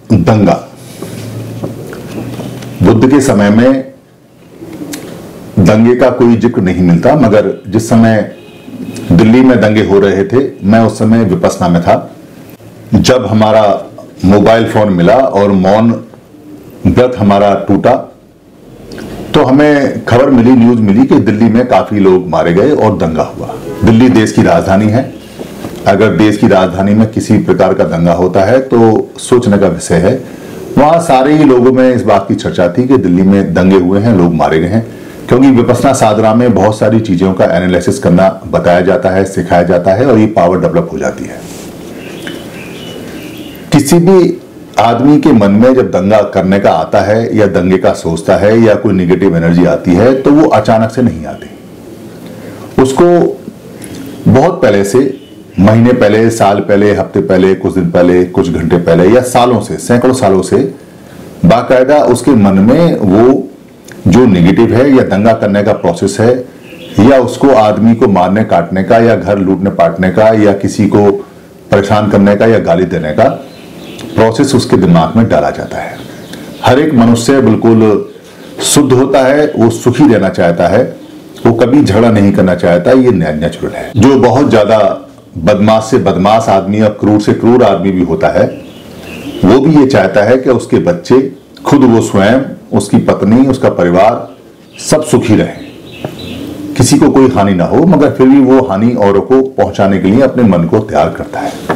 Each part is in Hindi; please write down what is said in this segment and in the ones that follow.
दंगा। बुद्ध के समय में दंगे का कोई जिक्र नहीं मिलता, मगर जिस समय दिल्ली में दंगे हो रहे थे, मैं उस समय विपस्सना में था। जब हमारा मोबाइल फोन मिला और मौन व्रत हमारा टूटा, तो हमें खबर मिली, न्यूज मिली कि दिल्ली में काफी लोग मारे गए और दंगा हुआ। दिल्ली देश की राजधानी है। अगर देश की राजधानी में किसी प्रकार का दंगा होता है तो सोचने का विषय है। वहां सारे ही लोगों में इस बात की चर्चा थी कि दिल्ली में दंगे हुए हैं, लोग मारे गए हैं, क्योंकि विपस्सना साधना में बहुत सारी चीजों का एनालिसिस करना बताया जाता है, सिखाया जाता है और ये पावर डेवलप हो जाती है। किसी भी आदमी के मन में जब दंगा करने का आता है या दंगे का सोचता है या कोई निगेटिव एनर्जी आती है तो वो अचानक से नहीं आती। उसको बहुत पहले से, महीने पहले, साल पहले, हफ्ते पहले, कुछ दिन पहले, कुछ घंटे पहले या सालों से, सैकड़ों सालों से बाकायदा उसके मन में वो जो निगेटिव है या दंगा करने का प्रोसेस है या उसको आदमी को मारने काटने का या घर लूटने पाटने का या किसी को परेशान करने का या गाली देने का प्रोसेस उसके दिमाग में डाला जाता है। हर एक मनुष्य बिल्कुल शुद्ध होता है, वो सुखी रहना चाहता है, वो कभी झगड़ा नहीं करना चाहता, ये नेचुरल है। जो बहुत ज्यादा बदमाश से बदमाश आदमी और क्रूर से क्रूर आदमी भी होता है, वो भी ये चाहता है कि उसके बच्चे, खुद वो स्वयं, उसकी पत्नी, उसका परिवार सब सुखी रहे, किसी को कोई हानि ना हो, मगर फिर भी वो हानि औरों को पहुंचाने के लिए अपने मन को तैयार करता है।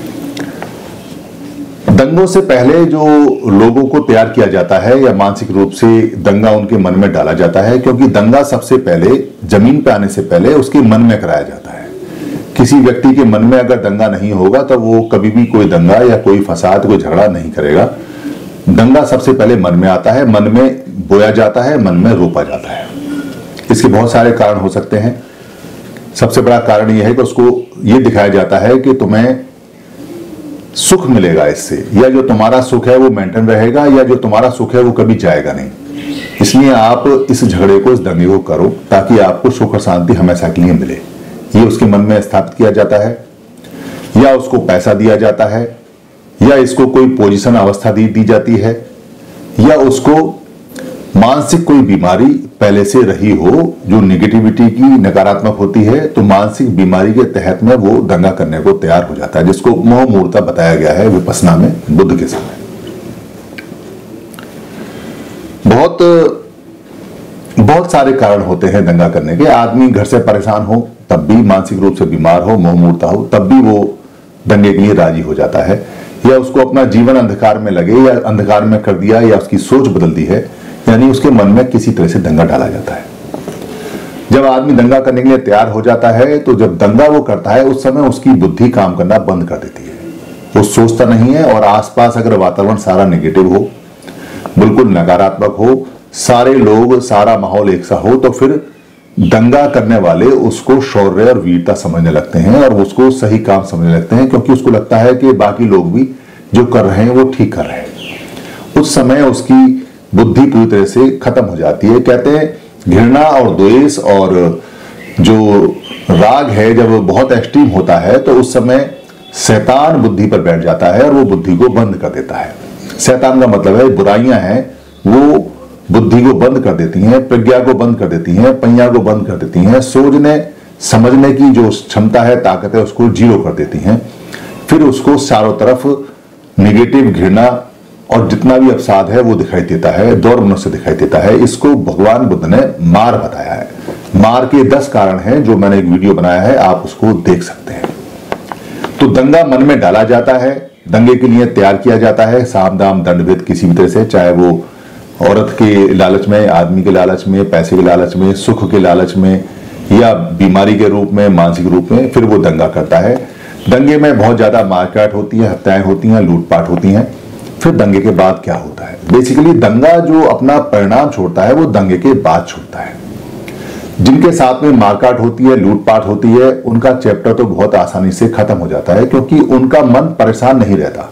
दंगों से पहले जो लोगों को तैयार किया जाता है या मानसिक रूप से दंगा उनके मन में डाला जाता है, क्योंकि दंगा सबसे पहले जमीन पे आने से पहले उसके मन में कराया जाता है। किसी व्यक्ति के मन में अगर दंगा नहीं होगा तो वो कभी भी कोई दंगा या कोई फसाद, कोई झगड़ा नहीं करेगा। दंगा सबसे पहले मन में आता है, मन में बोया जाता है, मन में रोपा जाता है। इसके बहुत सारे कारण हो सकते हैं। सबसे बड़ा कारण यह है कि उसको ये दिखाया जाता है कि तुम्हें सुख मिलेगा इससे, या जो तुम्हारा सुख है वो मेंटेन रहेगा, या जो तुम्हारा सुख है वो कभी जाएगा नहीं। इसलिए आप इस झगड़े को, इस दंगे को करो ताकि आपको सुख और शांति हमेशा के लिए मिले। ये उसके मन में स्थापित किया जाता है, या उसको पैसा दिया जाता है, या इसको कोई पोजीशन, अवस्था दी जाती है, या उसको मानसिक कोई बीमारी पहले से रही हो जो निगेटिविटी की, नकारात्मक होती है, तो मानसिक बीमारी के तहत में वो दंगा करने को तैयार हो जाता है, जिसको मोह मूर्ता बताया गया है विपस्सना में बुद्ध के समय। बहुत सारे कारण होते हैं दंगा करने के। आदमी घर से परेशान हो तब भी, मानसिक रूप से बीमार हो, मोह मूर्ता हो तब भी वो दंगे के लिए राजी हो जाता है, या उसको अपना जीवन अंधकार में लगे या अंधकार में कर दिया या उसकी सोच बदल दी है, यानी उसके मन में किसी तरह से दंगा डाला जाता है। जब आदमी दंगा करने के लिए तैयार हो जाता है तो जब दंगा वो करता है उस समय उसकी बुद्धि काम करना बंद कर देती है, वो सोचता नहीं है। और आसपास अगर वातावरण सारा नेगेटिव हो, बिल्कुल नकारात्मक हो, सारे लोग, सारा माहौल एक सा हो, तो फिर दंगा करने वाले उसको शौर्य और वीरता समझने लगते हैं और उसको सही काम समझने लगते हैं, क्योंकि उसको लगता है कि बाकी लोग भी जो कर रहे हैं वो ठीक कर रहे हैं। उस समय उसकी बुद्धि पूरी तरह से खत्म हो जाती है। कहते हैं घृणा और द्वेष और जो राग है जब बहुत एक्सट्रीम होता है तो उस समय शैतान बुद्धि पर बैठ जाता है और वो बुद्धि को बंद कर देता है। शैतान का मतलब है बुराइयां हैं, वो बुद्धि को बंद कर देती हैं, प्रज्ञा को बंद कर देती हैं, पहिया को बंद कर देती हैं, सोचने समझने की जो क्षमता है, ताकत है, उसको जीरो कर देती हैं। फिर उसको चारों तरफ निगेटिव, घृणा और जितना भी अवसाद है वो दिखाई देता है, दौर मनुष्य दिखाई देता है। इसको भगवान बुद्ध ने मार बताया है। मार के 10 कारण हैं जो मैंने एक वीडियो बनाया है, आप उसको देख सकते हैं। तो दंगा मन में डाला जाता है, दंगे के लिए तैयार किया जाता है, साम दाम दंड भेद किसी भी तरह से, चाहे वो औरत के लालच में, आदमी के लालच में, पैसे के लालच में, सुख के लालच में, या बीमारी के रूप में, मानसिक रूप में, फिर वो दंगा करता है। दंगे में बहुत ज्यादा मारकाट होती है, हत्याएं होती हैं, लूटपाट होती हैं। फिर दंगे के बाद क्या होता है? बेसिकली दंगा जो अपना परिणाम छोड़ता है वो दंगे के बाद छोड़ता है। जिनके साथ में मारकाट होती है, लूटपाट होती है, उनका चैप्टर तो बहुत आसानी से खत्म हो जाता है, क्योंकि उनका मन परेशान नहीं रहता।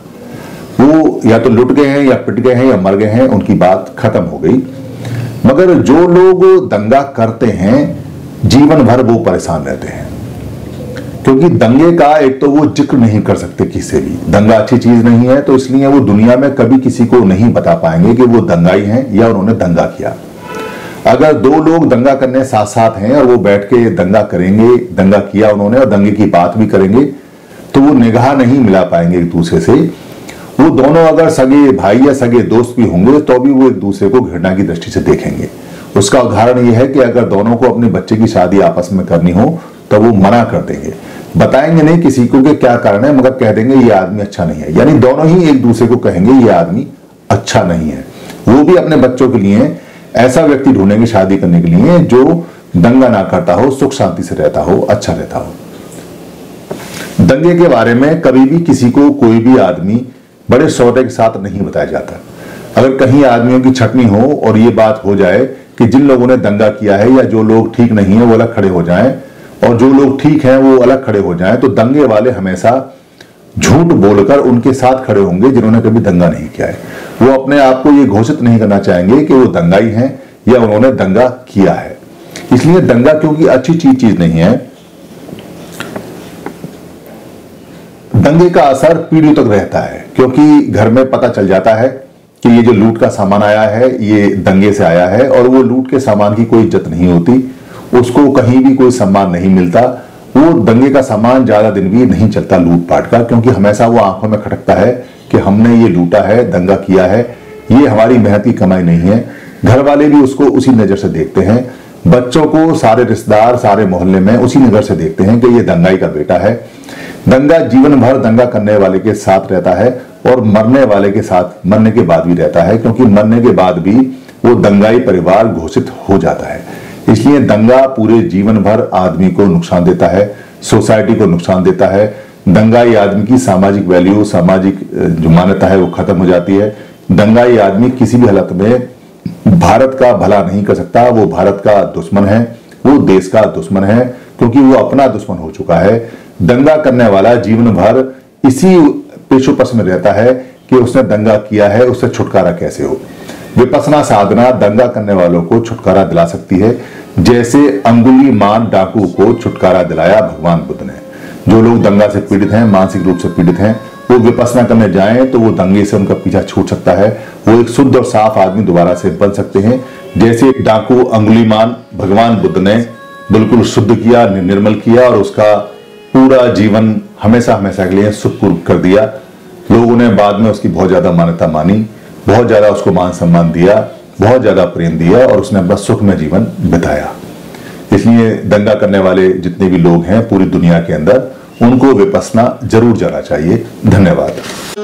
वो या तो लुट गए हैं या पिट गए हैं या मर गए हैं, उनकी बात खत्म हो गई। मगर जो लोग दंगा करते हैं जीवन भर वो परेशान रहते हैं, क्योंकि दंगे का एक तो वो जिक्र नहीं कर सकते किसी से भी, दंगा अच्छी चीज नहीं है, तो इसलिए वो दुनिया में कभी किसी को नहीं बता पाएंगे कि वो दंगाई हैं या उन्होंने दंगा किया। अगर दो लोग दंगा करने साथ साथ हैं और वो बैठ के दंगा करेंगे, दंगा किया उन्होंने और दंगे की बात भी करेंगे, तो वो निगाह नहीं मिला पाएंगे एक दूसरे से। वो दोनों अगर सगे भाई या सगे दोस्त भी होंगे तो भी वो एक दूसरे को घृणा की दृष्टि से देखेंगे। उसका उदाहरण ये है कि अगर दोनों को अपने बच्चे की शादी आपस में करनी हो तो वो मना कर देंगे, बताएंगे नहीं किसी को कि क्या कारण है, मगर कह देंगे ये आदमी अच्छा नहीं है। यानी दोनों ही एक दूसरे को कहेंगे ये आदमी अच्छा नहीं है। वो भी अपने बच्चों के लिए ऐसा व्यक्ति ढूंढेंगे शादी करने के लिए जो दंगा ना करता हो, सुख शांति से रहता हो, अच्छा रहता हो। दंगे के बारे में कभी भी किसी को कोई भी आदमी बड़े सौदे के साथ नहीं बताया जाता। अगर कहीं आदमियों की छटनी हो और ये बात हो जाए कि जिन लोगों ने दंगा किया है या जो लोग ठीक नहीं है वो अलग खड़े हो जाएं और जो लोग ठीक हैं वो अलग खड़े हो जाएं, तो दंगे वाले हमेशा झूठ बोलकर उनके साथ खड़े होंगे जिन्होंने कभी दंगा नहीं किया है। वो अपने आप को ये घोषित नहीं करना चाहेंगे कि वो दंगाई हैं या उन्होंने दंगा किया है। इसलिए दंगा क्योंकि अच्छी चीज नहीं है, दंगे का असर पीढ़ियों तक रहता है, क्योंकि घर में पता चल जाता है कि ये जो लूट का सामान आया है ये दंगे से आया है, और वो लूट के सामान की कोई इज्जत नहीं होती, उसको कहीं भी कोई सम्मान नहीं मिलता। वो दंगे का सामान ज्यादा दिन भी नहीं चलता लूटपाट का, क्योंकि हमेशा वो आंखों में खटकता है कि हमने ये लूटा है, दंगा किया है, ये हमारी मेहनत की कमाई नहीं है। घर वाले भी उसको उसी नजर से देखते हैं, बच्चों को सारे रिश्तेदार सारे मोहल्ले में उसी नजर से देखते हैं कि ये दंगाई का बेटा है। दंगा जीवन भर दंगा करने वाले के साथ रहता है और मरने वाले के साथ मरने के बाद भी रहता है, क्योंकि मरने के बाद भी वो दंगाई परिवार घोषित हो जाता है। इसलिए दंगा पूरे जीवन भर आदमी को नुकसान देता है, सोसाइटी को नुकसान देता है। दंगाई आदमी की सामाजिक वैल्यू, सामाजिक जो मान्यता है वो खत्म हो जाती है। दंगाई आदमी किसी भी हालत में भारत का भला नहीं कर सकता, वो भारत का दुश्मन है, वो देश का दुश्मन है, क्योंकि वो अपना दुश्मन हो चुका है। दंगा करने वाला जीवन भर इसी पेशोपस में रहता है कि उसने दंगा किया है, उससे छुटकारा कैसे हो। विपश्यना साधना दंगा करने वालों को छुटकारा दिला सकती है, जैसे अंगुलीमान डाकू को छुटकारा दिलाया भगवान बुद्ध ने। जो लोग दंगा से पीड़ित हैं, मानसिक रूप से पीड़ित हैं, वो विपश्यना करने जाएं तो वो दंगे से उनका पीछा छूट सकता है, वो एक शुद्ध और साफ आदमी दोबारा से बन सकते हैं। जैसे डाकू अंगुलीमान भगवान बुद्ध ने बिल्कुल शुद्ध किया, निर्मल किया और उसका पूरा जीवन हमेशा हमेशा के लिए सुखपूर्ण कर दिया। लोगों ने बाद में उसकी बहुत ज्यादा मान्यता मानी, बहुत ज्यादा उसको मान सम्मान दिया, बहुत ज्यादा प्रेम दिया और उसने बस सुख में जीवन बिताया। इसलिए दंगा करने वाले जितने भी लोग हैं पूरी दुनिया के अंदर, उनको विपश्यना जरूर जाना चाहिए। धन्यवाद।